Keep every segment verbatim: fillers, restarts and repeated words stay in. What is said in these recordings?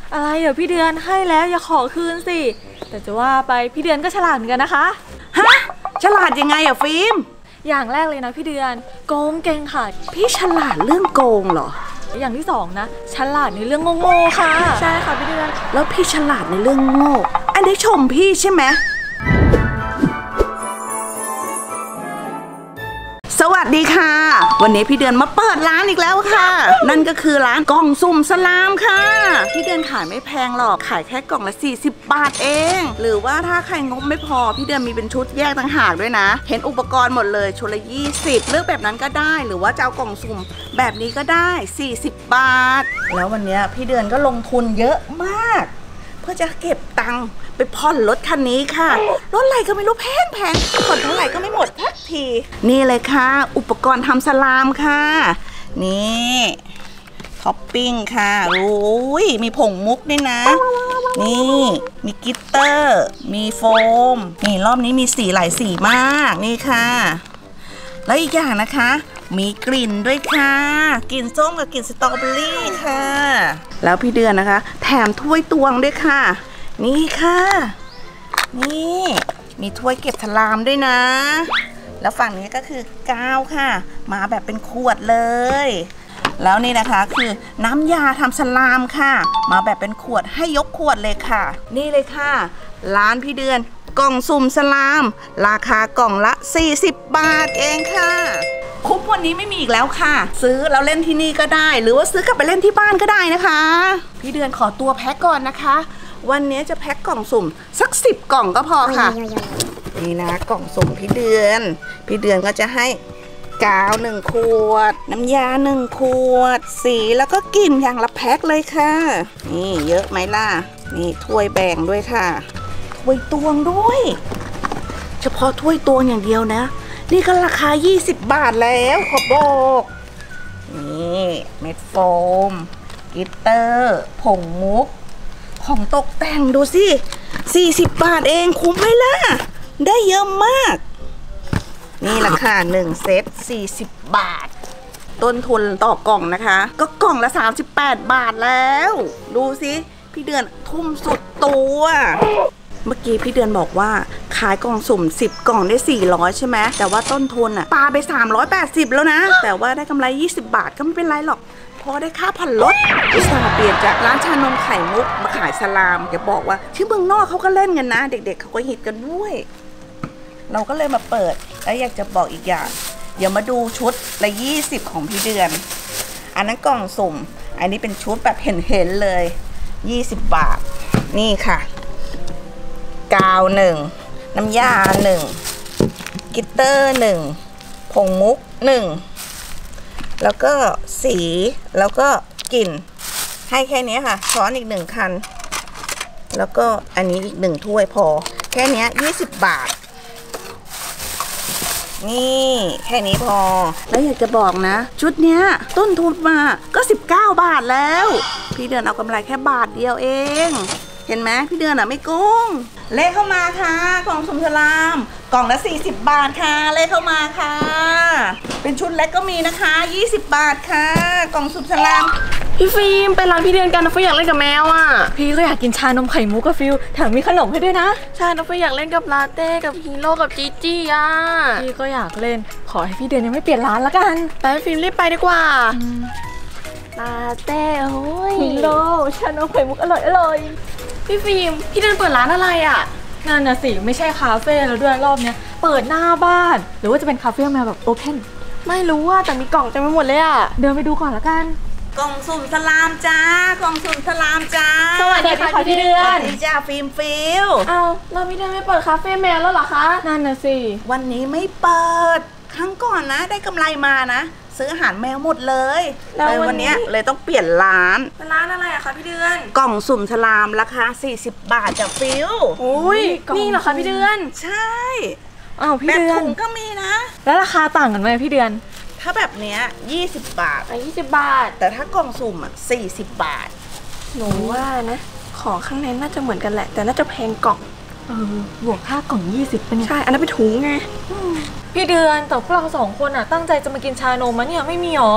อะไรอ่ะพี่เดือนให้แล้วอย่าขอคืนสิแต่จะว่าไปพี่เดือนก็ฉลาดเหมือนกันนะคะฮะฉลาดยังไงอะฟิล์มอย่างแรกเลยนะพี่เดือนโกงเก่งค่ะพี่ฉลาดเรื่องโกงเหรออย่างที่สองนะฉลาดในเรื่องโง่ๆค่ะใช่ค่ะพี่เดือนแล้วพี่ฉลาดในเรื่องโง่อันนี้ชมพี่ใช่ไหมสวัสดีค่ะวันนี้พี่เดือนมาเปิดร้านอีกแล้วค่ะนั่นก็คือร้านกล่องสุ่มสลามค่ะพี่เดือนขายไม่แพงหรอกขายแค่กล่องละสี่สิบบาทเองหรือว่าถ้าใครงบไม่พอพี่เดือนมีเป็นชุดแยกต่างหากด้วยนะเห็นอุปกรณ์หมดเลยชุดละยี่สิบเลือกแบบนั้นก็ได้หรือว่าจะเอากล่องสุ่มแบบนี้ก็ได้สี่สิบบาทแล้ววันนี้พี่เดือนก็ลงทุนเยอะมากเพื่อจะเก็บตังค์ไปผ่อนรถคันนี้ค่ะรถอะไรก็ไม่รู้แพงแพงผ่อนเท่าไหร่ก็ไม่หมดทักทีนี่เลยค่ะอุปกรณ์ทำสลามค่ะนี่ท็อปปิ้งค่ะโอ้ยมีผงมุกด้วยนะนี่มีกลิตเตอร์มีโฟมนี่รอบนี้มีสีหลายสีมากนี่ค่ะแล้วอีกอย่างนะคะมีกลิ่นด้วยค่ะกลิ่นส้มกับกลิ่นสตรอเบอรี่ค่ะแล้วพี่เดือนนะคะแถมถ้วยตวงด้วยค่ะนี่ค่ะนี่มีถ้วยเก็บสลามด้วยนะแล้วฝั่งนี้ก็คือกาวค่ะมาแบบเป็นขวดเลยแล้วนี่นะคะคือน้ำยาทำสลามค่ะมาแบบเป็นขวดให้ยกขวดเลยค่ะนี่เลยค่ะร้านพี่เดือนกล่องสุ่มสลามราคากล่องละสี่สิบบาทเองค่ะคุปวันนี้ไม่มีอีกแล้วค่ะซื้อแล้วเล่นที่นี่ก็ได้หรือว่าซื้อกลับไปเล่นที่บ้านก็ได้นะคะพี่เดือนขอตัวแพ็คก่อนนะคะวันนี้จะแพ็คกล่องสุ่มสักสิบกล่องก็พอค่ะนี่นะกล่องสุ่มพี่เดือนพี่เดือนก็จะให้กาวหนึ่งขวดน้ำยาหนึ่งขวดสีแล้วก็กลิ่นอย่างละแพ็คเลยค่ะนี่เยอะไหมล่ะนี่ถ้วยแบ่งด้วยค่ะถ้วยตวงด้วยเฉพาะถ้วยตวงอย่างเดียวนะนี่ก็ราคายี่สิบบาทแล้วขอบอกนี่เม็ดโฟมกลิตเตอร์ผงมุกของตกแต่งดูสิสี่สิบบาทเองคุ้มไหมล่ะได้เยอะมากนี่ราคาหนึ่งเซตสี่สิบบาทต้นทุนต่อกล่องนะคะก็กล่องละสามสิบแปดบาทแล้วดูสิพี่เดือนทุ่มสุดตัวเมื่อกี้พี่เดือนบอกว่าขายกล่องสุ่มสิบกล่องได้สี่ร้อยใช่ไหมแต่ว่าต้นทุนอะปาไปสามร้อยแปดสิบแล้วนะแต่ว่าได้กำไรยี่สิบบาทก็ไม่เป็นไรหรอกพอได้ค่าผ่อนรถอุตส่าห์เปลี่ยนจากร้านชานมไข่มุกมาขายสลามอย่าบอกว่าที่เมืองนอกเขาก็เล่นกันนะเด็กๆเขาก็ฮิตกันด้วยเราก็เลยมาเปิดแล้วอยากจะบอกอีกอย่างเดี๋ยวมาดูชุดละยี่สิบของพี่เดือนอันนั้นกล่องสุ่มอันนี้เป็นชุดแบบเห็นๆเลยยี่สิบบาทนี่ค่ะกาวหนึ่งน้ำยาหนึ่งกลิตเตอร์หนึ่งผงมุกหนึ่งแล้วก็สีแล้วก็กลิ่นให้แค่นี้ค่ะช้อนอีกหนึ่งคันแล้วก็อันนี้อีกหนึ่งถ้วยพอแค่นี้ยี่สิบบาทนี่แค่นี้พอแล้วอยากจะบอกนะชุดเนี้ยต้นทุนมาก็สิบเก้าบาทแล้วพี่เดือนเอากำไรแค่บาทเดียวเองเห็นไหมพี่เดือนอ่ะไม่โกงเลขเข้ามาค่ะกล่องสุ่มสลามกล่องละสี่สิบบาทค่ะเลขเข้ามาค่ะเป็นชุดเล็กก็มีนะคะยี่สิบบาทค่ะกล่องสุ่มสลามพี่ฟิล์มไปร้านพี่เดือนกันนะฟิล์มอยากเล่นกับแมวอ่ะพี่ก็อยากกินชานมไข่มุกกับฟิลแถมมีขนมให้ด้วยนะใช่น้องฟิล์มอยากเล่นกับลาเต้กับฮีโร่กับจีจี้อ่ะพี่ก็อยากเล่นขอให้พี่เดือนยังไม่เปลี่ยนร้านละกันไปฟิล์มรีบไปดีกว่าลาเต้โอ้ยฮีโร่ชานมไข่มุกอร่อยอร่อยพี่ฟิล์มพี่เดือนเปิดร้านอะไรอ่ะนั่นน่ะสิไม่ใช่คาเฟ่แล้วด้วยรอบนี้เปิดหน้าบ้านหรือว่าจะเป็นคาเฟ่แมวแบบโอเพนไม่รู้ว่าแต่มีกล่องเต็มไปหมดเลยอ่ะเดินไปดูก่อนละกันกล่องสุ่มสลามจ้ากล่องสุ่มสลามจ้าสวัสดีค่ะพี่เดือนสวัสดีจ้าฟิล์มฟิลเอาเราพี่เดือนไม่เปิดคาเฟ่แมวแล้วหรอคะนั่นน่ะสิวันนี้ไม่เปิดครั้งก่อนนะได้กำไรมานะซื้ออาหารแมวหมดเลยเลยวันนี้เลยต้องเปลี่ยนร้านเป็นร้านอะไรอะคะพี่เดือนกล่องสุ่มสลามราคาสี่สิบบาทจากฟิลโอ้ยนี่เหรอคะพี่เดือนใช่อ้าวพี่เดือนแบบถุงก็มีนะแล้วราคาต่างกันไหมพี่เดือนถ้าแบบเนี้ยยี่สิบบาทอ่ะยี่สิบบาทแต่ถ้ากล่องสุ่มอ่ะสี่สิบบาทหนูว่านะของข้างในน่าจะเหมือนกันแหละแต่น่าจะแพงกล่องเออบวกค่ากล่องยี่สิบเป็นไงใช่อันนั้นเป็นถุงไงพี่เดือนแต่พวกเราสองคนอ่ะตั้งใจจะมากินชานมมะเนี่ยไม่มีหรอ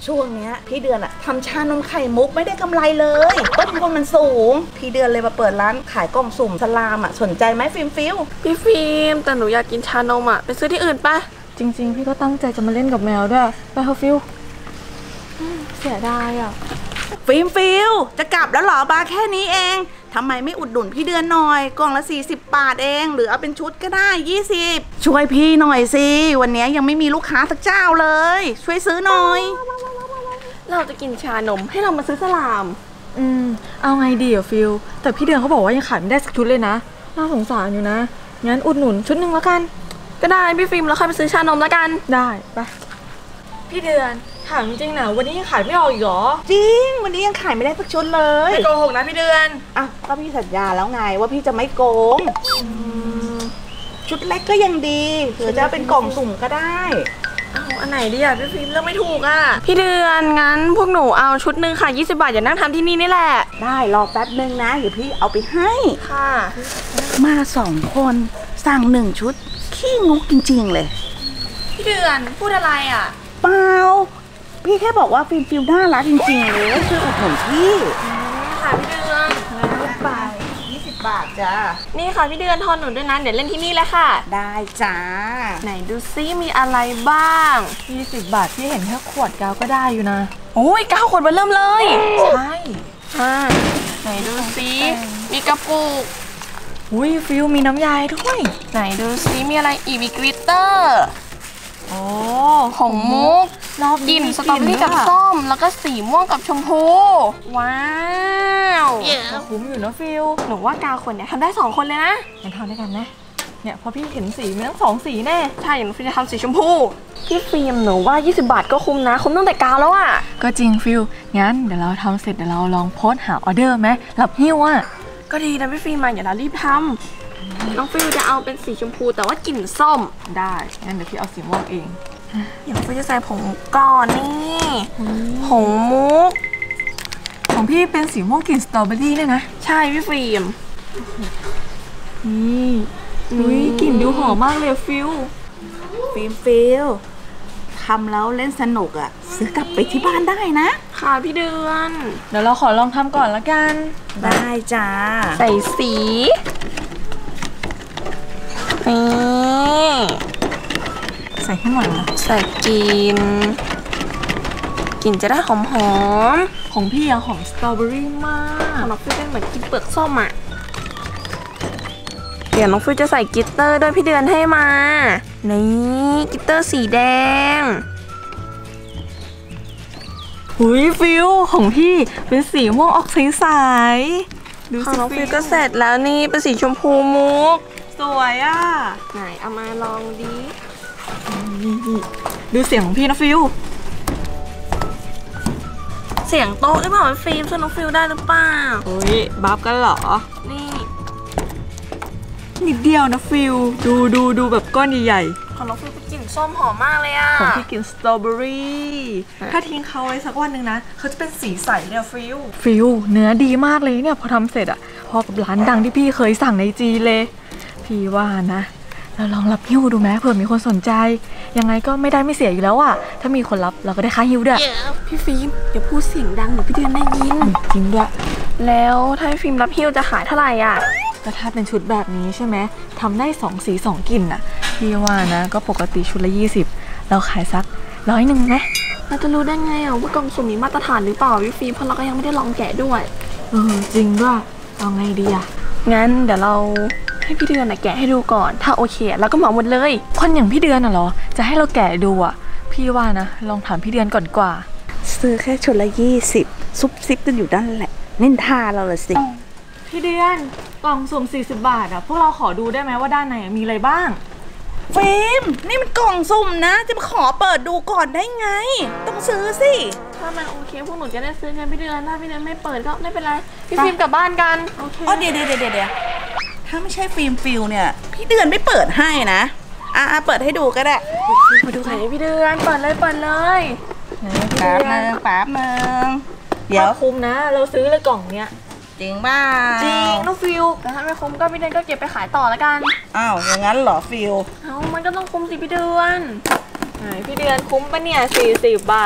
ช่วงเนี้ยพี่เดือนอะทำชานมไข่มุกไม่ได้กำไรเลยต้นทุนมันสูงพี่เดือนเลยมาเปิดร้านขายกล่องสุ่มสลามอะสนใจไหมฟิล์มฟิลพี่ฟิล์มแต่หนูอยากกินชานมอ่ะไปซื้อที่อื่นปะจริงๆพี่ก็ตั้งใจจะมาเล่นกับแมวด้วยไปเถอะฟิลอืมเสียดายอ่ะฟิล์มฟิลจะกลับแล้วเหรอบาร์แค่นี้เองทำไมไม่อุดหนุนพี่เดือนหน่อยกล่องละสี่สิบบาทเองหรือเอาเป็นชุดก็ได้ยี่สิบช่วยพี่หน่อยสิวันนี้ยังไม่มีลูกค้าสักเจ้าเลยช่วยซื้อหน่อยเราจะกินชานมให้เรามาซื้อสลามอืมเอาไงดีอ่ะฟิลแต่พี่เดือนเขาบอกว่ายังขายไม่ได้สักชุดเลยนะน่าสงสารอยู่นะงั้นอุดหนุนชุดหนึ่งแล้วกันก็ได้พี่ฟิล์มแล้วค่อยไปซื้อชานมแล้วกันได้ไปพี่เดือนถามจริงๆนะวันนี้ยังขายไม่ออกอีกเหรอจริงวันนี้ยังขายไม่ได้สักชุดเลยไม่โกหกนะพี่เดือนอ่ะก็พี่สัญญาแล้วไงว่าพี่จะไม่โกงชุดเล็กก็ยังดีหรือจะเป็นกล่องสุ่มก็ได้เอาอันไหนดีอ่ะพี่ฟิล์มเลือกไม่ถูกอ่ะพี่เดือนงั้นพวกหนูเอาชุดหนึ่งค่ะยี่สิบบาทอย่านั่งทำที่นี่นี่แหละได้รอแป๊บนึงนะเดี๋ยวพี่เอาไปให้ค่ะมาสองคนสั่งหนึ่งชุดขี้งกจริงๆเลยพี่เดือนพูดอะไรอ่ะเปล่าพี่แค่บอกว่าฟิล์มฟิลน่ารักจริงๆเลยคืออุดหนุนพี่ค่ะพี่เดือนลดไปยี่สิบบาทจ้านี่ค่ะพี่เดือนทอนหนูด้วยนะเดี๋ยวเล่นที่นี่เลยค่ะได้จ้าไหนดูซิมีอะไรบ้างยี่สิบบาทพี่เห็นแค่ขวดกาวก็ได้อยู่นะโอ้ยเก้าขวดมาเริ่มเลยใช่อ่าไหนดูซิมีกระปุกอุ้ยฟิลมีน้ำยาด้วยไหนดูซิมีอะไรอีกมีกลิตเตอร์โอ้ของมุกกลิ่นสตรอเบอรี่กับส้มแล้วก็สีม่วงกับชมพูว้าวคุ้มอยู่นะฟิลหนูว่ากาวคนเนี่ยทำได้สองคนเลยนะงั้นทำด้วยกันนะเนี่ยพอพี่เห็นสีมีทั้งสองสีแน่ใช่หนูฟิลจะทำสีชมพูพี่ฟิล์มหนูว่ายี่สิบบาทก็คุ้มนะคุ้มตั้งแต่กาวแล้วอ่ะก็จริงฟิลงั้นเดี๋ยวเราทำเสร็จเดี๋ยวเราลองโพสหาออเดอร์ไหมรับหิ้วอ่ะก็ดีนะพี่ฟิล์มมาอย่าเรารีบทำน้องฟิลจะเอาเป็นสีชมพูแต่ว่ากลิ่นส้มได้งั้นเดี๋ยวพี่เอาสีม่วงเองอย่างฟิลจะใส่ผงก่อนนี่ผงมุกของพี่เป็นสีม่วงกลิ่นสตรอเบอรี่เนี่ยนะใช่พี่ฟิล์มนี่อุ้ยกลิ่นดูหอมมากเลยฟิลฟิล์มฟิลทำแล้วเล่นสนุกอ่ะซื้อกลับไปที่บ้านได้นะค่ะพี่เดือนเดี๋ยวเราขอลองทำก่อนละกันได้จ้าใส่สีนี่ใส่ให้หมดนะใส่กลิ่นกลิ่นจะได้หอมหอมของพี่อะหอมสตรอเบอรี่มากของน้องฟิลเป็นเหมือนกินเปลือกส้มอะเดี๋ยวน้องฟิลจะใส่กลิตเตอร์ด้วยพี่เดือนให้มานี่กลิตเตอร์สีแดงหุยฟิลของพี่เป็นสีม่วงออกใสๆดูสิน้องฟิลก็เสร็จแล้วนี่เป็นสีชมพูมุกสวยอ่ะไหนเอามาลองดิดูเสียงของพี่นะฟิลเสียงโต๊ะหรือเปล่าฟิล์มช่วยน้องฟิลได้หรือเปล่าโอ้ยบัฟกันเหรอนี่นิดเดียวนะฟิลดูดูดูแบบก้อนใหญ่ๆของน้องฟิลเป็นกลิ่นส้มหอมมากเลยอ่ะของพี่กลิ่นสตรอเบอรี่ถ้าทิ้งเขาไว้สักวันหนึ่งนะเขาจะเป็นสีใสเนี่ยฟิลฟิลเนื้อดีมากเลยเนี่ยพอทำเสร็จอ่ะพอกับร้านดังที่พี่เคยสั่งในจีเลยพี่ว่านะเราลองรับหิ้วดูไหมเผื่อมีคนสนใจยังไงก็ไม่ได้ไม่เสียอยู่แล้วอ่ะถ้ามีคนรับเราก็ได้ค่าหิ้วด้วย yeah. พี่ฟิล์มอย่าพูดเสียงดังเดี๋ยวพี่เดือนได้ยินจริงด้วยแล้วถ้าฟิล์มรับหิ้วจะขายเท่าไหร่อ่ะก็ถ้าเป็นชุดแบบนี้ใช่ไหมทำได้สองสีสองกลิ่นน่ะพี่ว่านะก็ปกติชุดละยี่สิบเราขายสักร้อยหนึ่งนะเราจะรู้ได้ไงอ่ะว่ากล่องสุ่มมีมาตรฐานหรือเปล่าพี่ฟิล์มเพราะเราก็ยังไม่ได้ลองแกะด้วยเออจริงด้วยเอาไงดีอ่ะงั้นเดี๋ยวเราให้พี่เดือนแกะให้ดูก่อนถ้าโอเคแล้วก็เหมาหมดเลยคนอย่างพี่เดือนน่ะเหรอจะให้เราแกะดูอ่ะพี่ว่านะลองถามพี่เดือนก่อนกว่าซื้อแค่ชุดละยี่สิบซุบซิบกันอยู่ด้านแหละนินทาเราละสิพี่เดือนกล่องสุ่มสี่สิบบาทอ่ะพวกเราขอดูได้ไหมว่าด้านในมีอะไรบ้างฟิล์มนี่มันกล่องสุ่มนะจะมาขอเปิดดูก่อนได้ไงต้องซื้อสิถ้ามันโอเคพวกหนูจะได้ซื้อกันพี่เดือนถ้าพี่เดือนไม่เปิดก็ไม่เป็นไรพี่ฟิล์มกลับบ้านกันโอเคอ๋อเดี๋ยวเดี๋ยวเดี๋ยวเดี๋ยวถ้าไม่ใช่ฟิล์มฟิลเนี่ยพี่เดือนไม่เปิดให้นะอ่ะเปิดให้ดูก็ได้มาดูไหนพี่เดือนเปิดเลยเปิดเลยแป๊บนึงแป๊บนึงเดี๋ยวคุ้มนะเราซื้อเลยกล่องเนี้ยจริงบ้าจริงน้องฟิลแต่ถ้าไม่คุ้มก็พี่เดือนก็เก็บไปขายต่อแล้วกันอ้าวอย่างนั้นเหรอฟิลเอ้ามันก็ต้องคุ้มสิพี่เดือนไหนพี่เดือนคุ้มปะเนี่ยสี่สิบบาท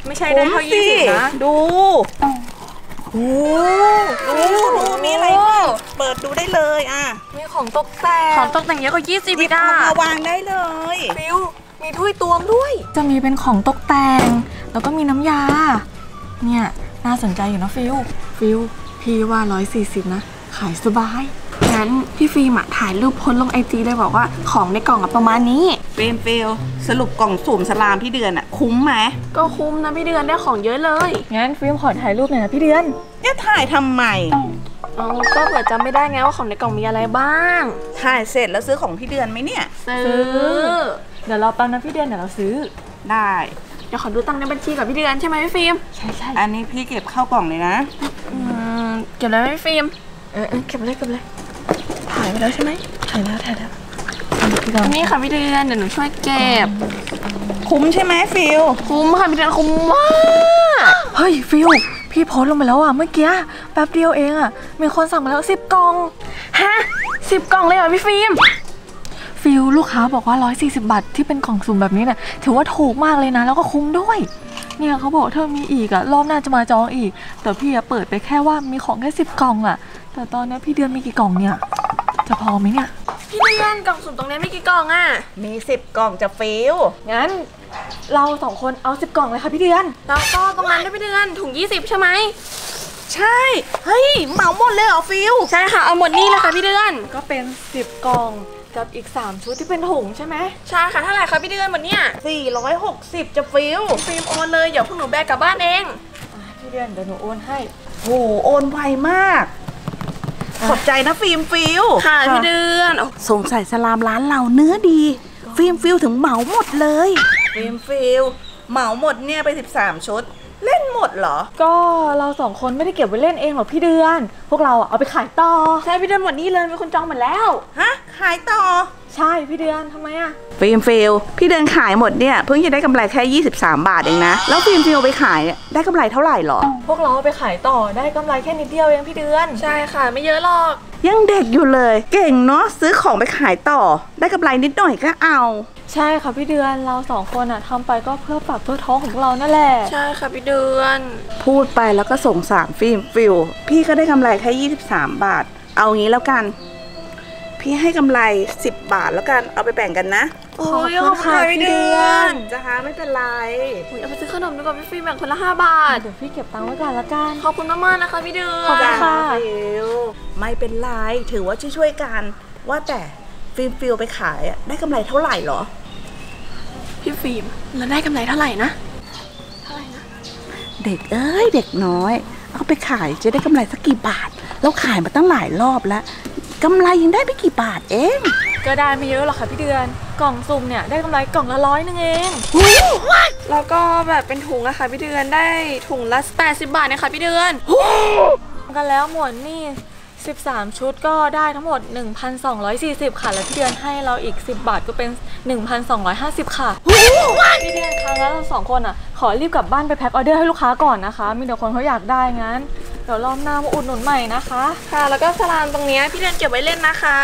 ไม่ใช่ได้เท่ายี่สิบนะดูโอ้ดูดูมีอะไรบ้างเปิดดูได้เลยอ่ะมีของตกแต่งของตกแต่งเยอะกว่ายี่สิบอีกอ่ะมาวางได้เลยฟิวมีถ้วยตวงด้วยจะมีเป็นของตกแต่งแล้วก็มีน้ำยาเนี่ยน่าสนใจอยู่นะฟิวฟิวพี่ว่าร้อยสี่สิบนะขายสบายงั้นพี่ฟิล์มถ่ายรูปโพสลงไอจีเลยบอกว่าของในกล่องประมาณนี้ฟิล์มฟิลสรุปกล่องสุ่มสลามพี่เดือนอะคุ้มไหมก็คุ้มนะพี่เดือนได้ของเยอะเลยงั้นฟิล์มขอถ่ายรูปหน่อยนะพี่เดือนเนี่ยถ่ายทำไมอ๋อก็เผื่อจำไม่ได้ไงว่าของในกล่องมีอะไรบ้างถ่ายเสร็จแล้วซื้อของพี่เดือนไหมเนี่ยซื้อเดี๋ยวเราแป๊บนะพี่เดือนเดี๋ยวเราซื้อได้เดี๋ยวขอดูตังค์ในบัญชีกับพี่เดือนใช่ไหมพี่ฟิล์มใช่ใช่อันนี้พี่เก็บเข้ากล่องเลยนะอืมเก็บแล้วไหมพี่ฟิล์มเออเก็บเลยเก็บเลยถ่ายไปแล้วใช่ไหมถ่ายแล้วถ่ายแล้วนี่ค่ะพี่เดือนเดี๋ยวหนูช่วยเก็บคุ้มใช่ไหมฟิลคุ้มค่ะพี่เดือนคุ้มมากเฮ้ยฟิลพี่โพสลงไปแล้วอ่ะเมื่อกี้แป๊บเดียวเองอ่ะมีคนสั่งมาแล้วสิบกล่องฮะสิบกล่องเลยเหรอพี่ฟิล์มฟิลลูกค้าบอกว่าร้อยสี่สิบบาทที่เป็นกล่องสุ่มแบบนี้เนี่ยถือว่าถูกมากเลยนะแล้วก็คุ้มด้วยเนี่ยเขาบอกถ้ามีอีกอ่ะรอบหน้าจะมาจองอีกแต่พี่เปิดไปแค่ว่ามีของแค่สิบกล่องอ่ะแต่ตอนนี้พี่เดือนมีกี่กล่องเนี่ยจะพอไหมเนี่ยพี่เดือนกล่องสุ่มตรงนี้มีกี่กล่องอ่ะมีสิบกล่องจะฟิลงั้นเราสองคนเอาสิบกล่องเลยค่ะพี่เดือนแล้วก็ตรงนั้นด้วยพี่เดือนถุงยี่สิบใช่ไหมใช่เฮ้ยเหมาหมดเลยเหรอฟิลใช่ค่ะเอาหมดนี่เลยค่ะพี่เดือนก็เป็นสิบกล่องกับอีกสามชุดที่เป็นถุงใช่ไหมใช่ค่ะเท่าไหร่คะพี่เดือนหมดเนี่ยสี่ร้อยหกสิบจะฟิลฟิล์มโอนเลยเดี๋ยวพวกหนูแบกกลับบ้านเองพี่เดือนเดี๋ยวหนูโอนให้โอ้โอนไวมากขอบใจนะฟิล์มฟิลค่ะพี่เดือนสงสัยสลามร้านเราเนื้อดีฟิล์มฟิลถึงเหมาหมดเลยฟิล์มฟิลเหมาหมดเนี่ยไปสิบสามชุดเล่นหมดเหรอก็เราสองคนไม่ได้เก็บไว้เล่นเองหรอกพี่เดือนพวกเราเอาไปขายต่อใช่พี่เดือนหมดนี่เลยมีคนจองหมดแล้วฮะขายต่อใช่พี่เดือนทำไมอะฟิล์มฟิลพี่เดือนขายหมดเนี่ยเพิ่งจะได้กำไรแค่ยี่สิบสามบาทเองนะแล้วฟิล์มฟิลไปขายได้กำไรเท่าไหร่หรอพวกเราไปขายต่อได้กำไรแค่นิดเดียวเองพี่เดือนใช่ค่ะไม่เยอะหรอกยังเด็กอยู่เลยเก่งเนาะซื้อของไปขายต่อได้กำไรนิดหน่อยก็เอาใช่ค่ะพี่เดือนเราสองคนอะทำไปก็เพื่อปากเพื่อท้องของพวกเรานั่นแหละใช่ค่ะพี่เดือนพูดไปแล้วก็สงสารฟิล์มฟิลพี่ก็ได้กำไรแค่ยี่สิบสามบาทเอางี้แล้วกันพี่ให้กำไรสิบบาทแล้วกันเอาไปแบ่งกันนะโอ้ยขอบคุณพี่เดือนจ้าไม่เป็นไรเอาไปซื้อขนมดีกว่าพี่ฟิล์มแบ่งคนละห้าบาทเดี๋ยวพี่เก็บตังค์ไว้ก่อนละกันขอบคุณมากๆนะคะพี่เดือนขอบคุณค่ะไม่เป็นไรถือว่าช่วยๆกันว่าแต่ฟิล์มฟิลไปขายได้กำไรเท่าไหร่หรอพี่ฟิล์มเราได้กำไรเท่าไหร่นะเท่าไหร่นะเด็กเอ้ยเด็กน้อยเอาไปขายจะได้กำไรสักกี่บาทเราขายมาตั้งหลายรอบแล้วกำไรยังได้ไม่กี่บาทเองก็ได้ไม่เยอะหรอกค่ะพี่เดือนกล่องสุ่มเนี่ยได้กำไรกล่องละร้อยนึงเองแล้วก็แบบเป็นถุงอะค่ะพี่เดือนได้ถุงละแปดสิบบาทนะคะพี่เดือนกันแล้วหมวดนี่สิบสามชุดก็ได้ทั้งหมด หนึ่งพันสองร้อยสี่สิบ ค่ะแล้วพี่เดือนให้เราอีกสิบบาทก็เป็น หนึ่งพันสองร้อยห้าสิบ ค่ะพี่เดือนคะงั้นเราสองคนอ่ะขอรีบกลับบ้านไปแพ็คออเดอร์ให้ลูกค้าก่อนนะคะมีแต่คนเขาอยากได้งั้นเดี๋ยวรอบหน้ามาอุดหนุนใหม่นะคะค่ะแล้วก็สลามตรงนี้พี่เดือนเก็บไว้เล่นนะคะ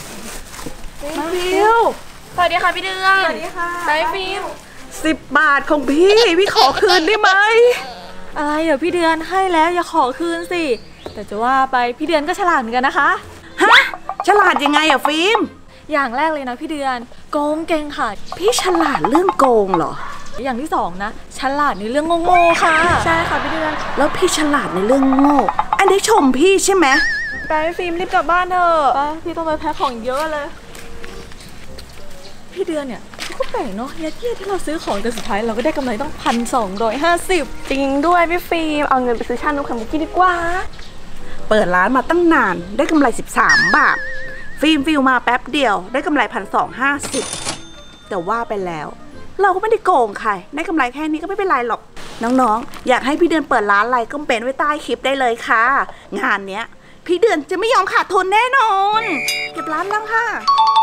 ฟิวสวัสดีค่ะพี่เดือนสวัสดีค่ะไปฟิวสิบบาทของพี่พี่ขอคืนได้ไหมอะไรเดี๋ยวพี่เดือนให้แล้วอย่าขอคืนสิแต่จะว่าไปพี่เดือนก็ฉลาดเหมือนกันนะคะฮะฉลาดยังไงอะฟิล์มอย่างแรกเลยนะพี่เดือนโกงเก่งค่ะพี่ฉลาดเรื่องโกงเหรออย่างที่สองนะฉลาดในเรื่องโง่ๆค่ะใช่ค่ะพี่เดือนแล้วพี่ฉลาดในเรื่องโง่อันนี้ชมพี่ใช่ไหมไปฟิล์มรีบกลับบ้านเถอะไปพี่ต้องไปแพ็คของเยอะเลยพี่เดือนเนี่ยก็แปลกเนาะยัดเยียดที่เราซื้อของแต่สุดท้ายเราก็ได้กำไรต้องพันสองร้อยห้าสิบจริงด้วยพี่ฟิล์มเอาเงินไปซื้อชานมไข่มุกกินดีกว่าเปิดร้านมาตั้งนานได้กำไรสิบสามบาทฟิล์มฟิลมาแป๊บเดียวได้กำไรพันสองห้าสิบแต่ว่าไปแล้วเราก็ไม่ได้โกงใครได้กำไรแค่นี้ก็ไม่เป็นไรหรอกน้องๆอยากให้พี่เดือนเปิดร้านอะไรก็เป็นไว้ใต้คลิปได้เลยค่ะงานเนี้ยพี่เดือนจะไม่ยอมขาดทุนแน่นอนเก็บร้านแล้วค่ะ